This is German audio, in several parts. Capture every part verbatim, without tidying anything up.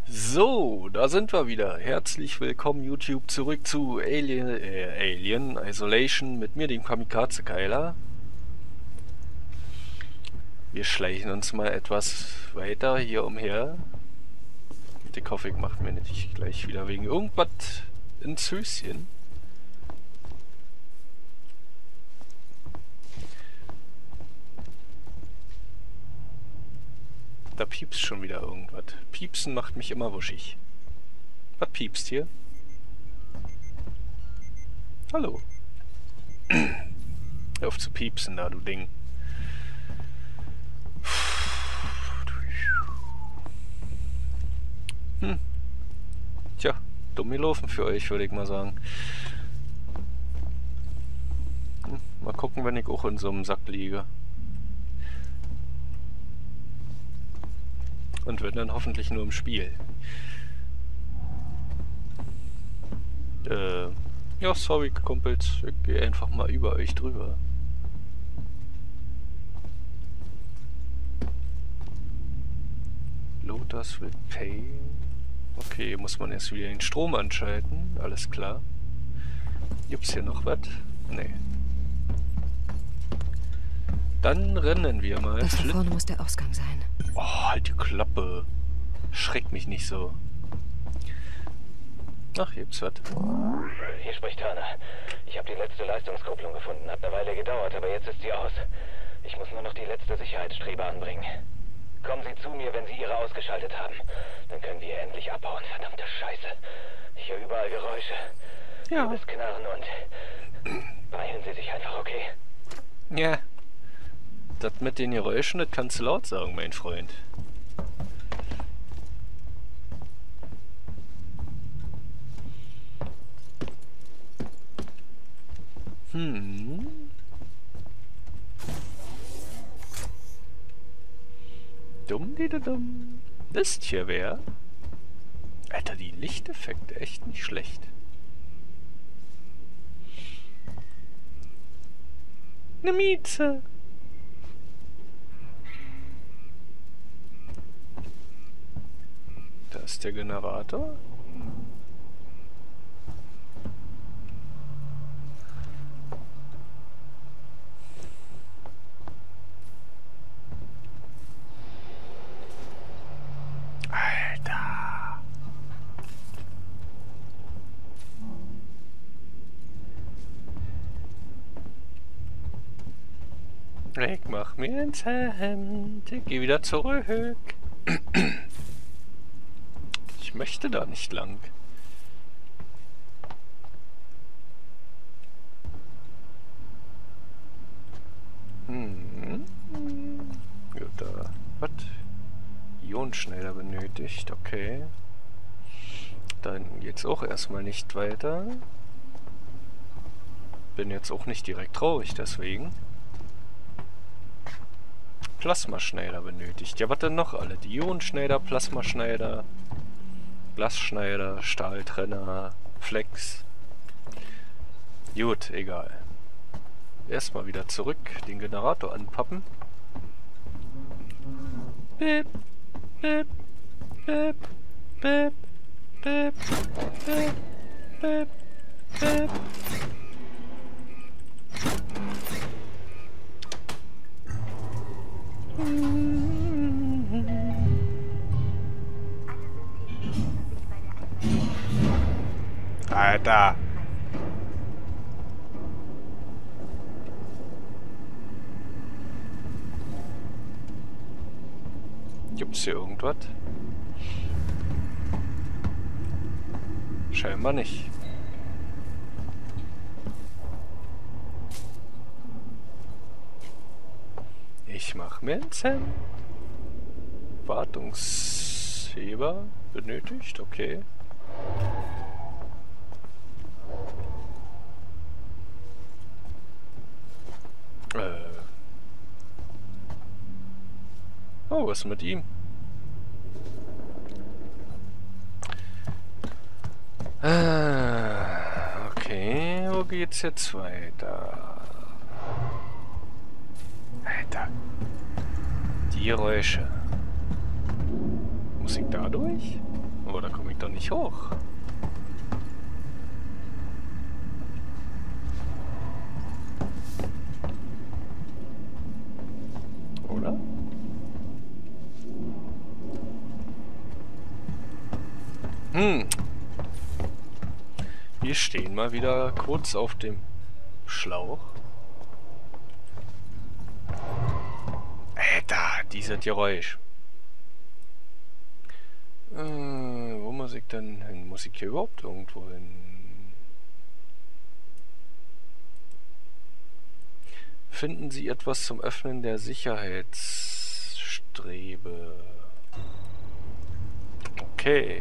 So, da sind wir wieder. Herzlich willkommen YouTube zurück zu Alien, äh, Alien Isolation mit mir, dem Kamikaze-Keiler. Wir schleichen uns mal etwas weiter hier umher. Ich hoffe, ich mache mir nicht gleich wieder wegen irgendwas ins Höschen. Da piepst schon wieder irgendwas. Piepsen macht mich immer wuschig. Was piepst hier? Hallo. Hör auf zu piepsen da, du Ding. Hm. Tja, dumm gelaufen für euch, würde ich mal sagen. Hm. Mal gucken, wenn ich auch in so einem Sack liege. Und wenn dann hoffentlich nur im Spiel. Äh, ja, sorry, Kumpels. Ich gehe einfach mal über euch drüber. Lotus will pay. Okay, muss man erst wieder den Strom anschalten. Alles klar. Gibt's hier noch was? Nee. Dann rennen wir mal. Das da vorne muss der Ausgang sein. Oh, halt die Klappe. Schreck mich nicht so. Ach, hier gibt's was. Hier spricht Turner. Ich habe die letzte Leistungskupplung gefunden. Hat eine Weile gedauert, aber jetzt ist sie aus. Ich muss nur noch die letzte Sicherheitsstrebe anbringen. Kommen Sie zu mir, wenn Sie Ihre ausgeschaltet haben. Dann können wir endlich abhauen. Verdammte Scheiße. Ich höre überall Geräusche. Ja. Das Knarren und... Beeilen Sie sich einfach, okay? Ja. Das mit den Geräuschen, das kannst du laut sagen, mein Freund. Hm. Dumm, die dumm. Wisst hier wer? Alter, die Lichteffekte echt nicht schlecht. Ne Mieze. Da ist der Generator. Alter. Ich mach mir ins Hemd. Ich geh wieder zurück. Ich möchte da nicht lang. Hm. Gut, da. Was? Ionenschneider benötigt, okay. Dann geht's auch erstmal nicht weiter. Bin jetzt auch nicht direkt traurig, deswegen. Plasmaschneider benötigt. Ja, was denn noch alle? Die Ionenschneider, Plasmaschneider, Glasschneider, Stahltrenner, Flex. Gut, egal. Erstmal wieder zurück, den Generator anpappen. Bip, bip, bip, bip, bip, bip, bip, bip. Alter. Gibt's hier irgendwas? Scheinbar nicht. Ich mach mir ein Zem. Wartungsheber benötigt, okay. Äh. Oh, was ist mit ihm? Ah, okay, wo geht's jetzt weiter? Alter. Die Geräusche. Muss ich da durch? Aber da komme ich doch nicht hoch. Oder? Hm. Wir stehen mal wieder kurz auf dem Schlauch. Äh, da, dieses Geräusch. Äh, wo muss ich denn hin? Muss ich hier überhaupt irgendwo hin? Finden Sie etwas zum Öffnen der Sicherheitsstrebe. Okay.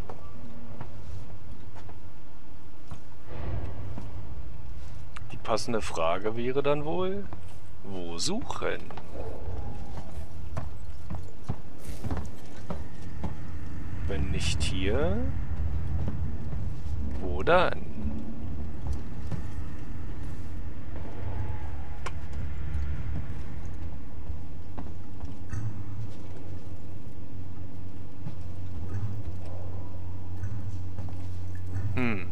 Die passende Frage wäre dann wohl, wo suchen? Wenn nicht hier, wo dann? Hm.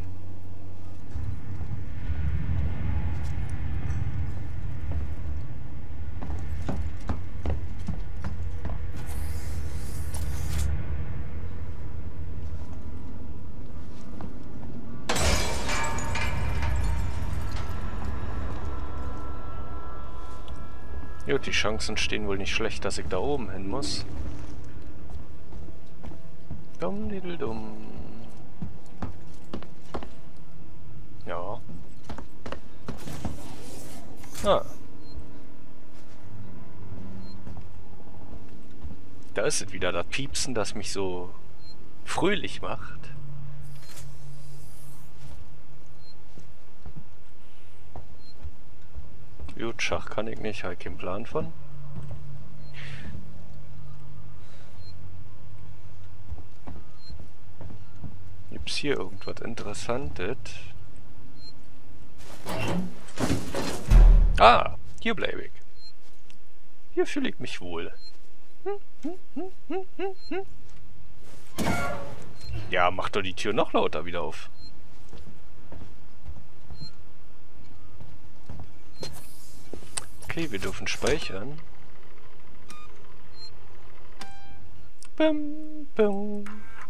Gut, die Chancen stehen wohl nicht schlecht, dass ich da oben hin muss. Dumm, diddel, dumm. Ja. Ah. Da ist es wieder, das Piepsen, das mich so fröhlich macht. Gut, Schach kann ich nicht, habe ich keinen Plan von. Gibt's hier irgendwas Interessantes? Ah, hier bleibe ich. Hier fühle ich mich wohl. Ja, mach doch die Tür noch lauter wieder auf. Okay, wir dürfen speichern. Bum, bum.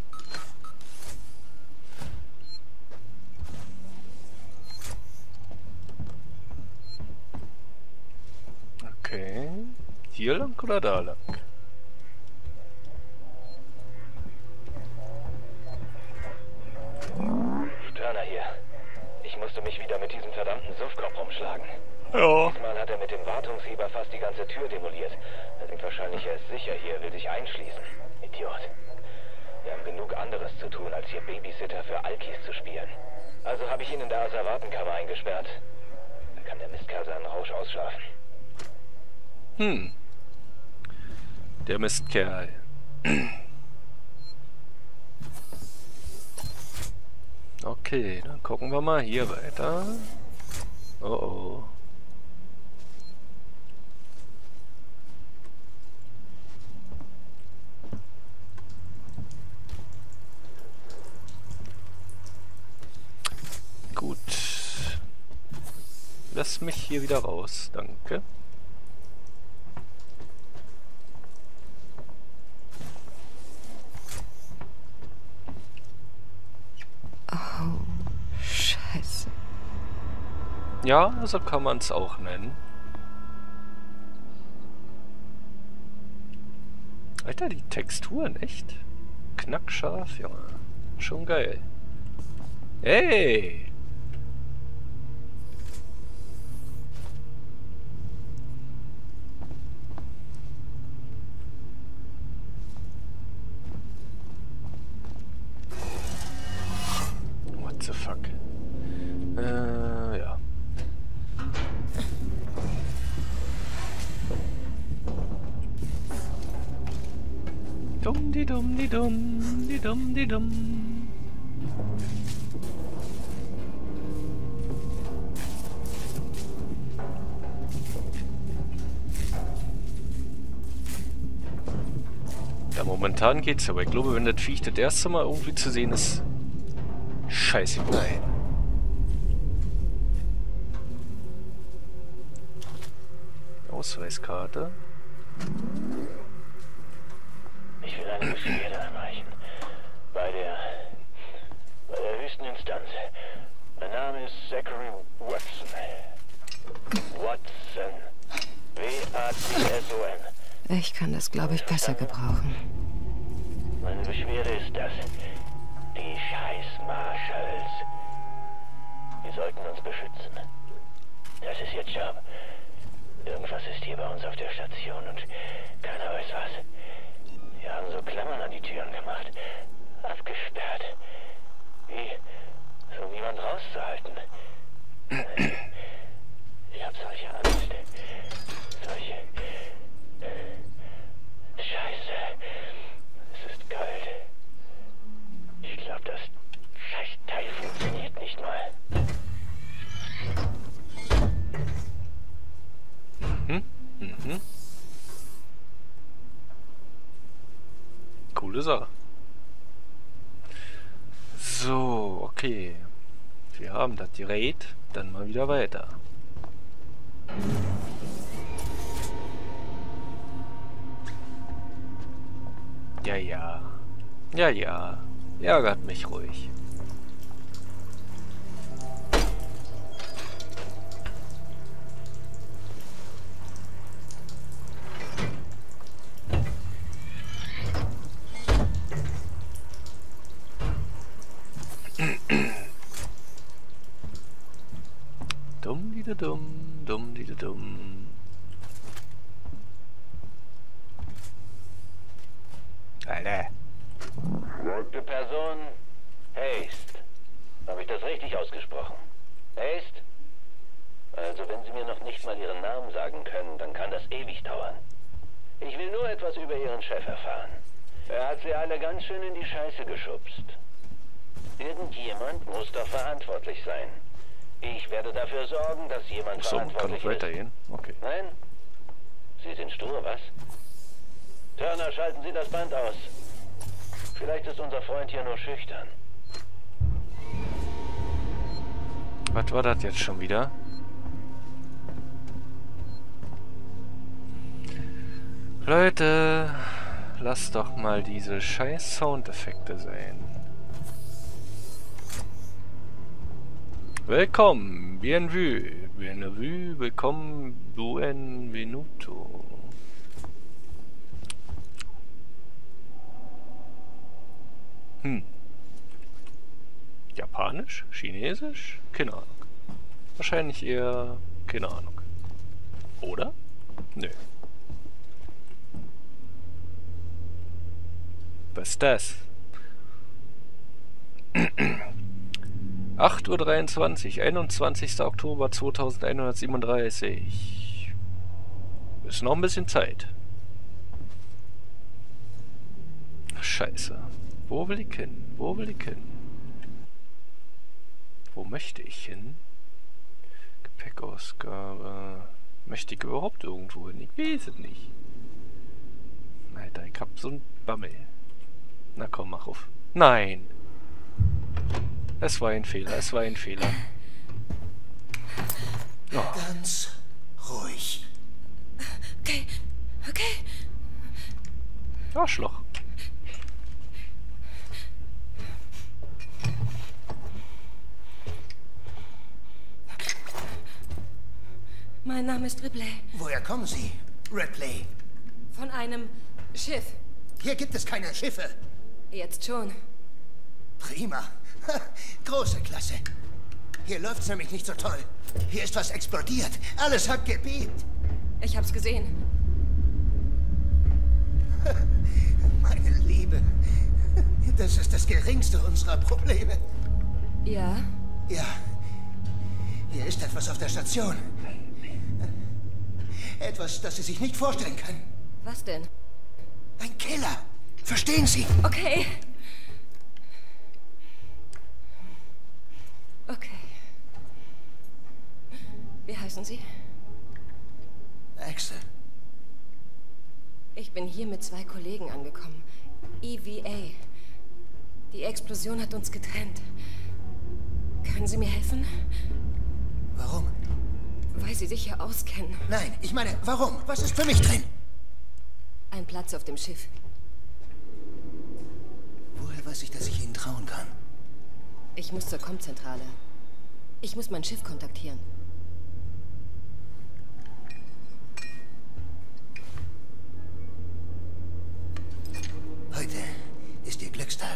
Okay. Hier lang oder da lang? Turner hier. Ich musste mich wieder mit diesem verdammten Suffkopf rumschlagen. Ja. Diesmal hat er mit dem Wartungsheber fast die ganze Tür demoliert. Er denkt wahrscheinlich, er ist sicher hier, will sich einschließen. Idiot. Wir haben genug anderes zu tun, als hier Babysitter für Alkis zu spielen. Also habe ich ihn in der Asservatenkammer eingesperrt. Dann kann der Mistkerl seinen Rausch ausschlafen. Hm. Der Mistkerl. Okay, dann gucken wir mal hier weiter. Oh oh. Gut. Lass mich hier wieder raus, danke. Oh, Scheiße. Ja, so kann man es auch nennen. Alter, die Texturen, echt? Knackscharf, Junge. Schon geil. Hey! What the fuck? Äh, ja. Dumm, die dumm, die dumm, die dumm, die dumm. Ja, momentan geht's, aber ich glaube, wenn das Viech das erste Mal irgendwie zu sehen ist... Scheiße. Nein. Ausweiskarte. Ich will eine Beschwerde einreichen. Bei der... bei der höchsten Instanz. Mein Name ist Zachary Watson. Watson. W A T S O N. Ich kann das, glaube ich, besser gebrauchen. Meine Beschwerde ist das. Die Scheiß-Marshalls. Wir sollten uns beschützen. Das ist ihr Job. Irgendwas ist hier bei uns auf der Station und keiner weiß was. Wir haben so Klammern an die Türen gemacht. Abgesperrt. Wie, so um niemand rauszuhalten. Ich hab solche Angst. Solche... Scheiße. Es ist kalt. Ich glaube, das Scheißteil funktioniert nicht mal. Mhm. Mhm. Coole Sache. So, okay. Wir haben das Gerät. Dann mal wieder weiter. Ja, ja. Ja, ja. Ärgert mich ruhig. Dumm, die dumm, dumm, die dumm. Alter. Die Person Haste. Habe ich das richtig ausgesprochen? Haste? Also wenn Sie mir noch nicht mal Ihren Namen sagen können, dann kann das ewig dauern. Ich will nur etwas über Ihren Chef erfahren. Er hat Sie alle ganz schön in die Scheiße geschubst. Irgendjemand muss doch verantwortlich sein. Ich werde dafür sorgen, dass jemand So, kann verantwortlich ich ist. weitergehen? Okay. Nein? Sie sind stur, was? Turner, schalten Sie das Band aus. Vielleicht ist unser Freund hier nur schüchtern. Was war das jetzt schon wieder? Leute, lasst doch mal diese scheiß Soundeffekte sein. Willkommen, bienvenue, bienvenue, willkommen, buenvenuto. Hm. Japanisch? Chinesisch? Keine Ahnung. Wahrscheinlich eher... keine Ahnung. Oder? Nö. Was ist das? acht Uhr dreiundzwanzig, einundzwanzigster Oktober zweitausendeinhundertsiebenunddreißig. Ist noch ein bisschen Zeit. Scheiße. Wo will ich hin? Wo will ich hin? Wo möchte ich hin? Gepäckausgabe. Möchte ich überhaupt irgendwo hin? Ich weiß es nicht. Alter, ich hab so ein Bammel. Na komm, mach auf. Nein! Es war ein Fehler, es war ein Fehler. Oh. Ganz ruhig. Okay, okay. Arschloch. Mein Name ist Ripley. Woher kommen Sie, Ripley? Von einem Schiff. Hier gibt es keine Schiffe. Jetzt schon. Prima. Große Klasse. Hier läuft's nämlich nicht so toll. Hier ist was explodiert. Alles hat gebebt. Ich hab's gesehen. Meine Liebe. Das ist das geringste unserer Probleme. Ja? Ja. Hier ist etwas auf der Station. Etwas, das Sie sich nicht vorstellen können. Was denn? Ein Killer. Verstehen Sie? Okay. Okay. Wie heißen Sie? Axel. Ich bin hier mit zwei Kollegen angekommen. E V A. Die Explosion hat uns getrennt. Können Sie mir helfen? Warum? Weil Sie sich hier auskennen. Nein, ich meine, warum? Was ist für mich drin? Ein Platz auf dem Schiff. Woher weiß ich, dass ich Ihnen trauen kann? Ich muss zur Kommzentrale. Ich muss mein Schiff kontaktieren. Heute ist Ihr Glückstag.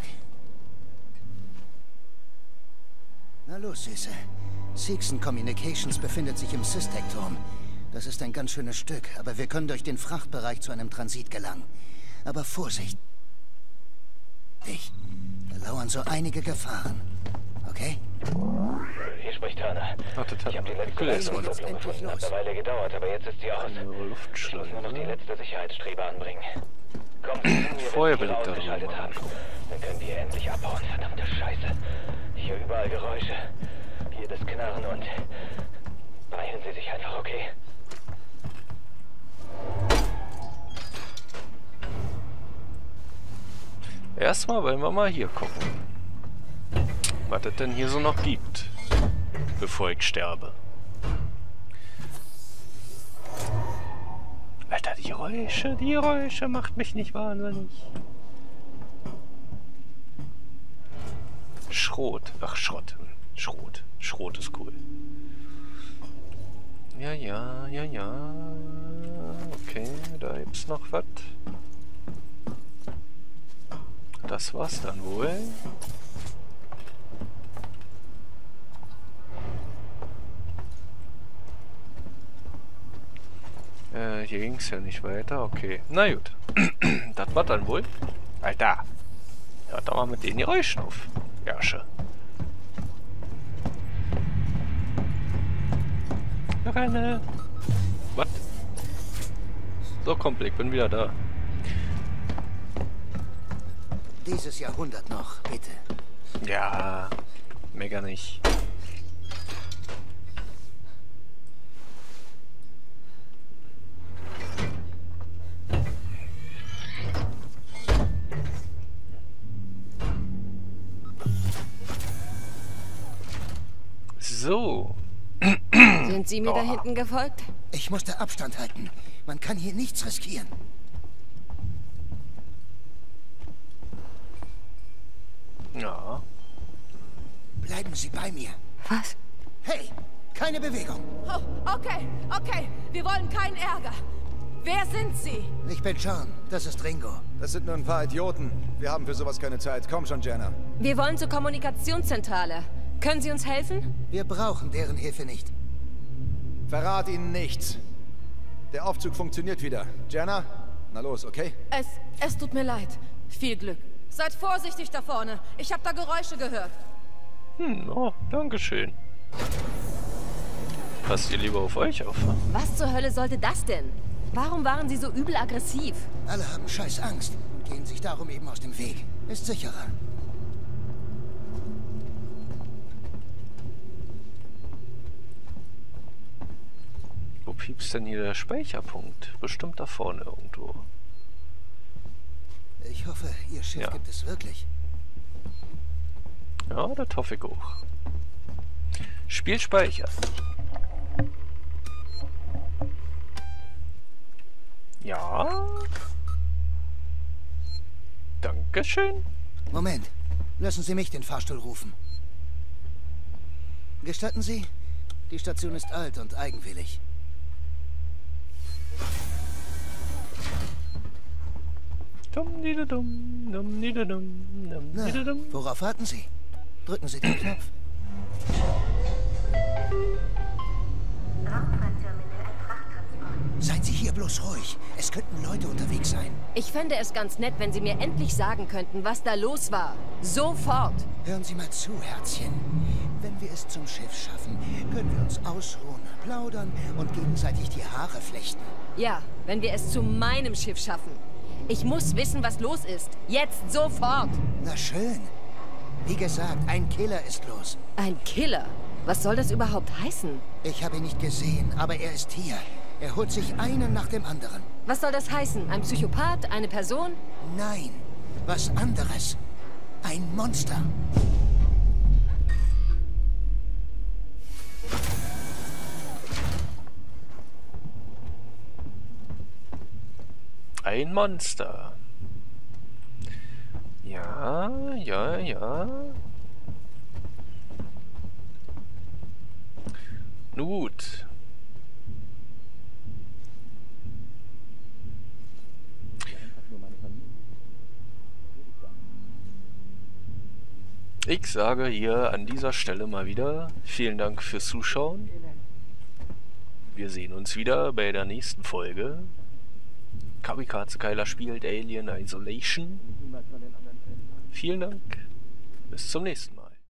Na los, Süße. Seegson Communications befindet sich im Systec-Turm. Das ist ein ganz schönes Stück, aber wir können durch den Frachtbereich zu einem Transit gelangen. Aber Vorsicht! Da lauern so einige Gefahren. Okay? Hier spricht Turner. Ach, das Ich habe die letzte Leistungskopplung gefunden. Hat eine Weile gedauert, aber jetzt ist sie aus. Ich muss nur noch die letzte Sicherheitsstrebe anbringen. Kommen Sie zu mir, Vorher wenn Sie belegt ihre ausgeschaltet darüber. haben. Dann können wir endlich abhauen. Verdammte Scheiße. Ich höre überall Geräusche. Jedes Knarren und... Beeilen Sie sich einfach, okay? Erstmal wollen wir mal hier gucken, was es denn hier so noch gibt, bevor ich sterbe. Alter, die Geräusche, die Geräusche macht mich nicht wahnsinnig. Schrot, ach Schrott, Schrot, Schrot ist cool. Ja, ja, ja, ja. Okay, da gibt's noch was. Das war's dann wohl. Äh, hier ging's ja nicht weiter. Okay, na gut. Das war dann wohl. Alter, hört doch mal mit den Geräuschen auf. Jasche. Renne. Was? So, Kumpel, ich bin wieder da. Dieses Jahrhundert noch, bitte. Ja, mega nicht. So. Sind Sie mir Oh. da hinten gefolgt? Ich musste Abstand halten. Man kann hier nichts riskieren. Ja. Bleiben Sie bei mir. Was? Hey, keine Bewegung. Oh, okay, okay. Wir wollen keinen Ärger. Wer sind Sie? Ich bin John. Das ist Ringo. Das sind nur ein paar Idioten. Wir haben für sowas keine Zeit. Komm schon, Jenna. Wir wollen zur Kommunikationszentrale. Können Sie uns helfen? Wir brauchen deren Hilfe nicht. Verrat ihnen nichts. Der Aufzug funktioniert wieder. Jenna, na los, okay? Es, es tut mir leid. Viel Glück. Seid vorsichtig da vorne. Ich habe da Geräusche gehört. Hm, oh, dankeschön. Passt ihr lieber auf euch auf, ne? Was zur Hölle sollte das denn? Warum waren Sie so übel aggressiv? Alle haben scheiß Angst und gehen sich darum eben aus dem Weg. Ist sicherer. Wo piepst denn hier der Speicherpunkt? Bestimmt da vorne irgendwo. Ich hoffe, Ihr Schiff Ja. gibt es wirklich. Ja, das hoffe ich auch. Spiel speichern. Ja. Dankeschön. Moment. Lassen Sie mich den Fahrstuhl rufen. Gestatten Sie? Die Station ist alt und eigenwillig. Dum, dum, dum, dum, dum, Na, dum. worauf warten Sie? Drücken Sie den Knopf. Seien Sie hier bloß ruhig. Es könnten Leute unterwegs sein. Ich fände es ganz nett, wenn Sie mir endlich sagen könnten, was da los war. Sofort. Hören Sie mal zu, Herzchen. Wenn wir es zum Schiff schaffen, können wir uns ausruhen, plaudern und gegenseitig die Haare flechten. Ja, wenn wir es zu meinem Schiff schaffen. Ich muss wissen, was los ist. Jetzt, sofort. Na schön. Wie gesagt, ein Killer ist los. Ein Killer? Was soll das überhaupt heißen? Ich habe ihn nicht gesehen, aber er ist hier. Er holt sich einen nach dem anderen. Was soll das heißen? Ein Psychopath? Eine Person? Nein, was anderes. Ein Monster. Ein Monster. Ja, ja, ja. Nun gut. Ich sage hier an dieser Stelle mal wieder vielen Dank fürs Zuschauen. Wir sehen uns wieder bei der nächsten Folge. Kamikaze Keiler spielt Alien Isolation. Vielen Dank. Bis zum nächsten Mal.